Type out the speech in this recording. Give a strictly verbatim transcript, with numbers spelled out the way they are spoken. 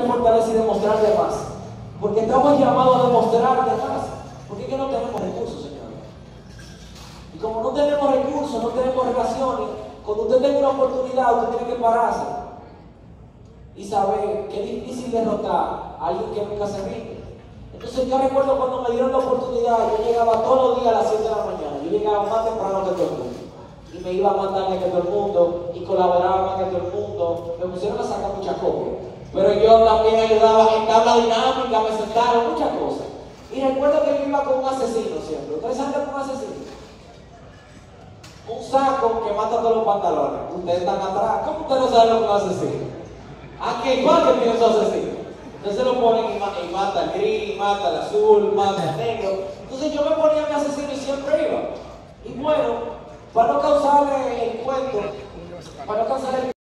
fortaleza y demostrar de más. Porque estamos llamados a demostrar de más. Porque es que no tenemos recursos, señores. Y como no tenemos recursos, no tenemos relaciones, cuando usted tenga una oportunidad, usted tiene que pararse y saber que es difícil derrotar a alguien que nunca se rinde. Entonces yo recuerdo cuando me dieron la oportunidad, yo llegaba todos los días a las siete de la mañana, yo llegaba más temprano que todo el mundo, y me iba más tarde que todo el mundo, y colaboraba más que todo el mundo, me pusieron a sacar muchas copias, pero yo también ayudaba en tabla dinámica, me sentaron muchas cosas. Y recuerdo que yo iba con un asesino siempre. ¿Ustedes saben con un asesino? Un saco que mata todos los pantalones. Ustedes están atrás. ¿Cómo ustedes no saben lo que es un asesino? ¿A qué igual que tiene esos asesinos? Entonces lo ponen y, ma y mata al gris, mata al azul, mata al negro. Entonces yo me ponía a mi asesino y siempre iba. Y bueno, para no causarle el cuento, para no causarle el